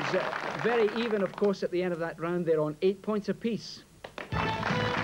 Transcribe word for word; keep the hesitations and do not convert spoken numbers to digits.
uh, very even, of course, at the end of that round. They're on eight points apiece.